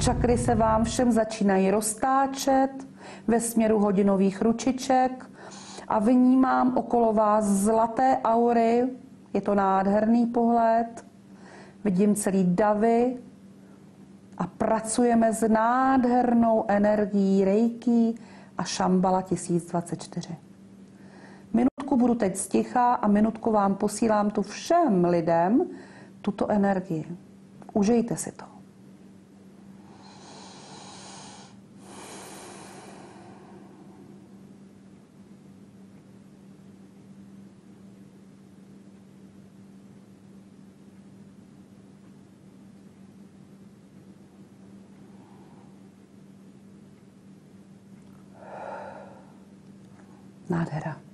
čakry se vám všem začínají roztáčet ve směru hodinových ručiček a vnímám okolo vás zlaté aury. Je to nádherný pohled. Vidím celý davy a pracujeme s nádhernou energií Reiki a Šambala 1024. Minutku budu teď sticha a minutku vám posílám tu všem lidem tuto energii. Užijte si to. Nádhera.